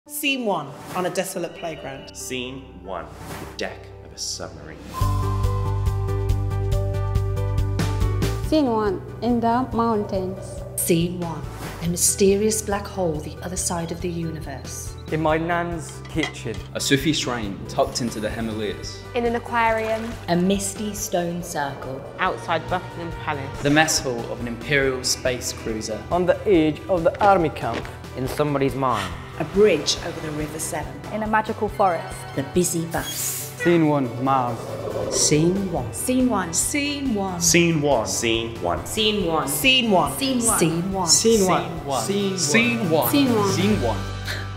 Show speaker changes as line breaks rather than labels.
Scene 1, on a desolate playground.
Scene 1, the deck of a submarine.
Scene 1, in the mountains.
Scene 1, a mysterious black hole the other side of the universe.
In my nan's kitchen.
A Sufi shrine tucked into the Himalayas.
In an aquarium.
A misty stone circle.
Outside Buckingham Palace.
The mess hall of an Imperial space cruiser.
On the edge of the army camp.
In somebody's mind.
A bridge over the River Severn.
In a magical forest.
The busy bus.
Scene 1, Mars.
Scene 1.
Scene 1.
Scene 1.
Scene 1. Scene 1.
Scene 1.
Scene 1.
Scene 1.
Scene 1.
Scene 1.
Scene 1.
Scene 1.
Scene 1.